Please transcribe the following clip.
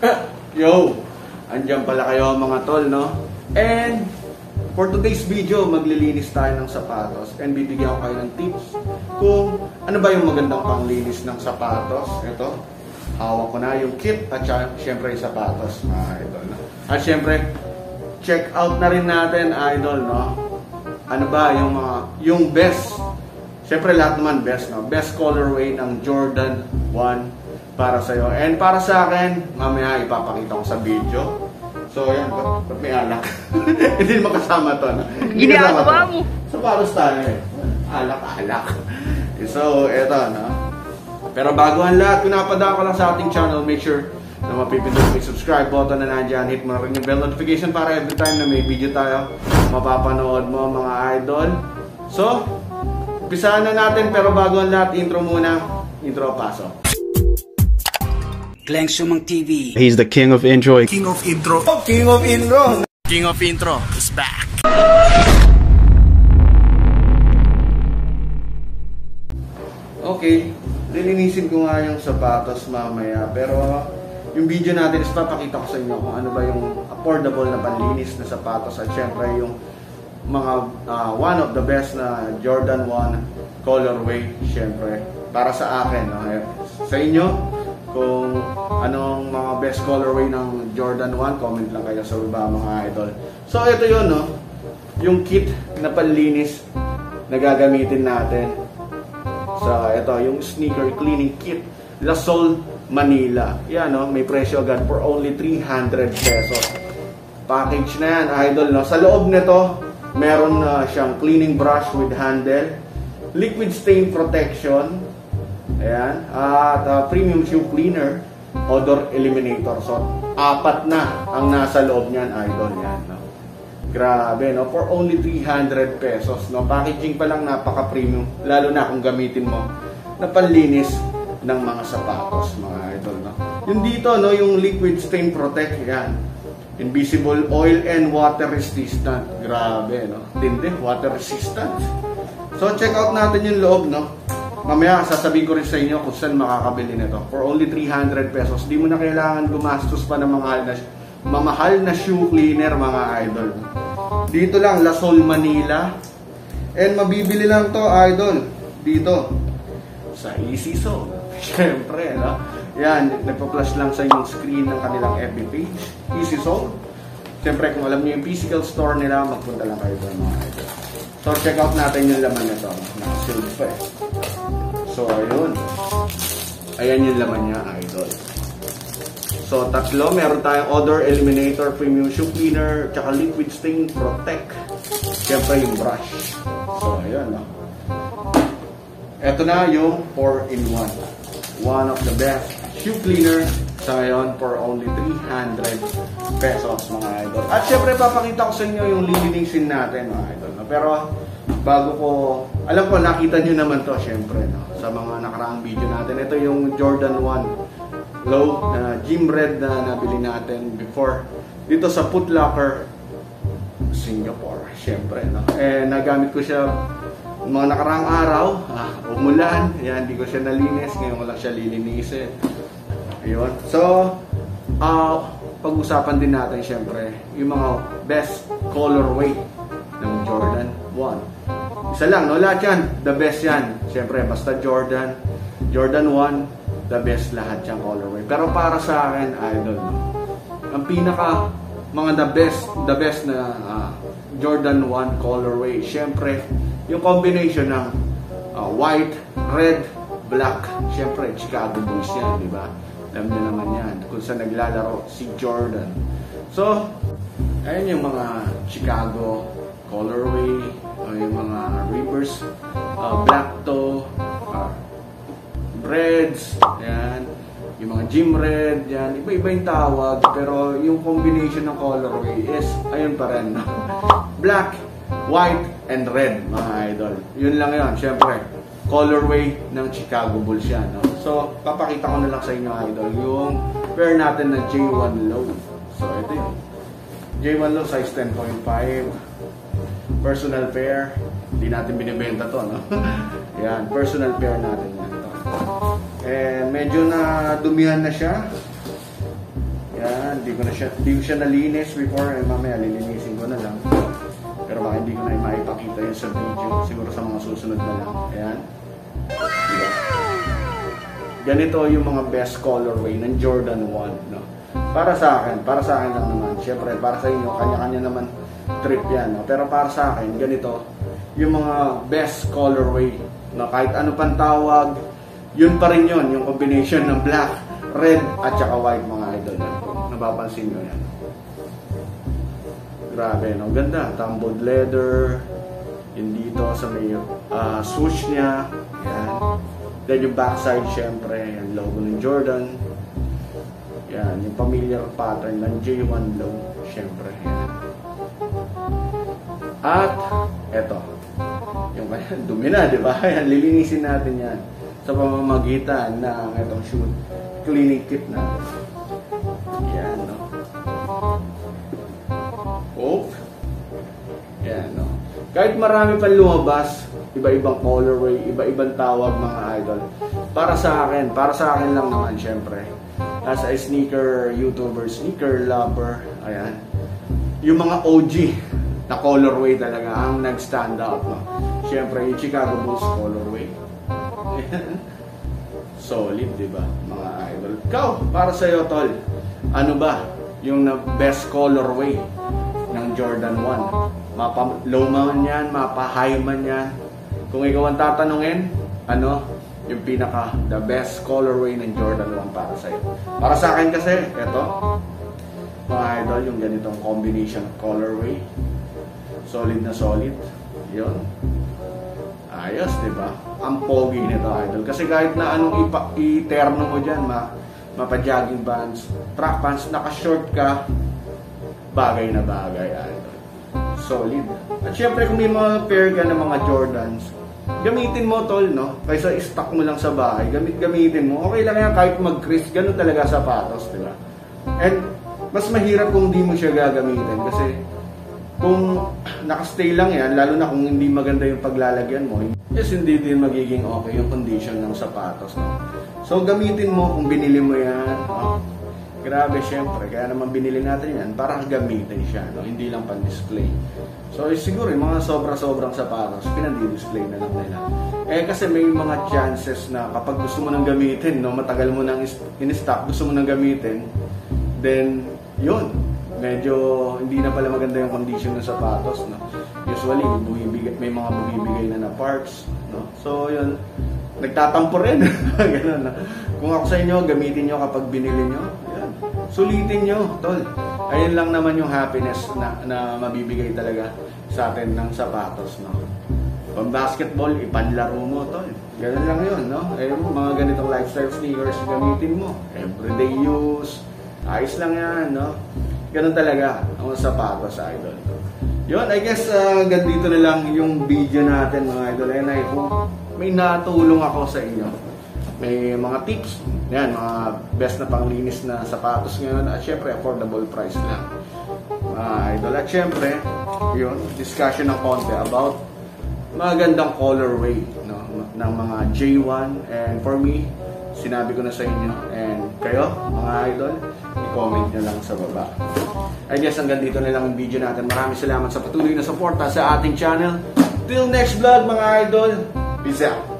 Yo! Andiyan pala kayo mga tol, no? And for today's video, maglilinis tayo ng sapatos and bibigyan ko kayo ng tips kung ano ba yung magandang panglinis ng sapatos. Ito, hawak ko na yung kit at syempre yung sapatos, mga idol, no? At syempre, check out na rin natin, idol, no? Ano ba yung best, syempre lahat naman best, no? Best colorway ng Jordan 1 para sa'yo. And para sa akin, mamaya ipapakita ko sa video. So, yan. Ba't may alak? Hindi naman kasama to, no? Ginagawa mo. Sapatos tayo eh. Alak. So, eto, no? Pero bago ang lahat, kung napadaan ko lang sa ating channel, make sure na mapipindot mo yung subscribe button na nandyan. Hit mo na rin yung bell notification para every time na may video tayo, mapapanood mo, mga idol. So, umpisahan na natin. Pero bago ang lahat, intro muna. Intro, pasok. Glenn Sumang TV. He's the king of enjoy. King of intro. Oh, king of intro. King of intro is back. Okay, lilinisin ko nga yung sapatos mamaya. Pero yung video natin is papakita ko sa inyo kung ano ba yung affordable na panlinis na sapatos. At syempre yung mga one of the best na Jordan 1 colorway, syempre para sa akin, no? Sa inyo, kung anong mga best colorway ng Jordan 1, comment lang kayo sa baba, mga idol. So ito yun, no? Yung kit na panlinis na gagamitin natin. So ito, yung sneaker cleaning kit, La Sol Manila. Yan, no? May presyo agad for only 300 pesos. Package na yan, idol, no? Sa loob nito, meron na siyang cleaning brush with handle, liquid stain protection, ayan, at premium shoe cleaner, odor eliminator. So, 4 na ang nasa loob niyan, idol, yan, no? Grabe, no? For only 300 pesos, no? Packaging pa lang napaka-premium, lalo na kung gamitin mo na panlinis ng mga sapatos, mga idol, no? Yung dito, no? Yung liquid stain protect, yan. Invisible oil and water resistant. Grabe, no? Tindi, water resistant. So, check out natin yung loob, no? Mamaya, sasabihin ko rin sa inyo kung saan makakabili nito. For only 300 pesos, di mo na kailangan gumastos pa ng mamahal na shoe cleaner, mga idol. Dito lang, La Sol Manila. And mabibili lang to, idol, dito sa Easy Sol. Siyempre, no? Yan, nagpa-flash lang sa yung screen ng kanilang FB page, Easy Sol. Siyempre, kung alam niyo yung physical store nila, magpunta lang kayo doon, mga idol. So, check out natin yung laman nito. Naka-sealed pa eh. So, ayun. Ayan yung laman niya, idol. So, tatlo. Meron tayong odor eliminator, premium shoe cleaner, tsaka liquid stain protect. Siyempre, yung brush. So, ayun, no? Ito na yung 4-in-1. One of the best shoe cleaner sa ngayon for only 300 pesos, mga idol. At syempre, papakita ko sa inyo yung lilinisin natin, mga idol, no? Pero bago ko, alam ko, nakita nyo naman to, syempre, no? Sa mga nakaraang video natin. Ito yung Jordan 1 Low na gym red na nabili natin before dito sa Foot Locker, Singapore, syempre, no? Nagamit ko siya mga nakaraang araw, umulan, yan, hindi ko siya nalinis, ngayon ko lang siya lilinisin. Ayun. So, pag-usapan din natin syempre yung mga best colorway ng Jordan 1. Isa lang, no? Lahat yan, the best yan. Syempre, basta Jordan 1, the best lahat yung colorway. Pero para sa akin, idol, ang pinaka, mga the best na Jordan 1 colorway, syempre, yung combination ng white, red, black. Syempre, Chicago Bulls yan, di ba? Alam niyo naman yan, kung saan naglalaro si Jordan. So, ayun yung mga Chicago colorway, yung mga Reverse, black toe, reds, yan, yung mga gym red, yan, iba-iba yung tawag, pero yung combination ng colorway is, ayun pa rin, black, white, and red, mga idol. Yun lang yun, syempre, colorway ng Chicago Bulls yan, no? So, papakita ko na lang sa inyo, idol, yung pair natin na J1 Low. So, ito yung J1 Low, size 10.5, personal pair. Hindi natin binibenta to, no? Yan, personal pair natin yan. Medyo na dumihan na siya. Yan, hindi ko siya nalinis before. Mamaya lilinisin ko na lang. Pero baka hindi ko na maipakita yun sa video. Siguro sa mga susunod na lang. Ayan. Diba? Ganito yung mga best colorway ng Jordan 1. No? Para sa akin lang naman. Siyempre, para sa inyo, kanya-kanya naman trip yan. No? Pero para sa akin, ganito yung mga best colorway. No? Kahit ano pang tawag, yun pa rin yun. Yung combination ng black, red, at saka white, mga idol. Napapansin nyo yan. Grabe, no? Ganda. Tumbled leather. Yun dito sa may swoosh niya. Yan. Then yung backside, syempre, yung logo ng Jordan. Yan. Yung familiar pattern ng J1 low. Syempre. Yan. At, eto. Yung kanya, dumi na, di ba? Yan, lilinisin natin yan. Sa pamamagitan ng itong shoe cleaning kit natin. Yan, no? Oh. Yan, no? Kahit marami pang lumabas, iba-ibang colorway, iba-ibang tawag, mga idol. Para sa akin lang naman, syempre. As a sneaker YouTuber, sneaker lover, ayan. Yung mga OG na colorway talaga ang nag-stand out, no? Syempre, yung Chicago Bulls colorway. Solid, di ba, mga idol? Ikaw, para sa'yo, tol, ano ba yung best colorway ng Jordan 1? Mapa low man yan, mapa high man yan. Kung ikaw ang tatanungin, ano yung pinaka the best colorway ng Jordan 1 para sa'yo? Para sa akin kasi, eto, mga idol, yung ganitong combination of colorway. Solid na solid. Yun. Ayos, di ba? Ang pogi nito, idol. Kasi kahit na anong i-terno mo dyan, mapa-jogging pants, track pants, naka-short ka, bagay na bagay, idol. Solid. At syempre, kung may mga pair ka ng mga Jordans, gamitin mo, tol, no? Kaysa i-stock mo lang sa bahay, gamitin mo. Okay lang yan kahit mag-crease, ganun talaga sapatos, di ba? And mas mahirap kung di mo siya gagamitin kasi kung nakastay lang yan, lalo na kung hindi maganda yung paglalagyan mo, yes, hindi din magiging okay yung condition ng sapatos. No? So, gamitin mo kung binili mo yan. No? Grabe, syempre. Kaya naman binili natin yan para gamitin siya. No? Hindi lang pan-display. So, siguro yung mga sobra-sobrang sapatos, pinandi-display na lang nila. Kasi may mga chances na kapag gusto mo nang gamitin, no? Matagal mo nang in-stock, gusto mo nang gamitin, then, yun. Medyo hindi na pala maganda yung condition ng sapatos, no? Usually may mga bumibigay na parts, no? So yun, nagtatampo rin. Ganun, no? Kung ako sa inyo, gamitin nyo kapag binili nyo, yan. Sulitin nyo, tol. Ayun lang naman yung happiness na mabibigay talaga sa atin ng sapatos, no? Pang basketball, ipanlaro mo, tol. Ganun lang yun, no? Mga ganitong lifestyle sneakers, gamitin mo. Everyday use. Ayos lang yan, no? Ganun talaga ang sapatos, idol. Yun, I guess hanggang dito na lang yung video natin, mga idol. And I hope may natulong ako sa inyo. May mga tips, yan, mga best na panglinis na sapatos ngayon. At syempre, affordable price lang, mga idol. At syempre, yun, discussion ng konti about magandang colorway, no, ng mga J1. And for me, sinabi ko na sa inyo. And kayo, mga idol, i-comment nyo lang sa baba. I guess hanggang dito na lang ang video natin. Maraming salamat sa patuloy na suporta sa ating channel. Till next vlog, mga idol. Peace out.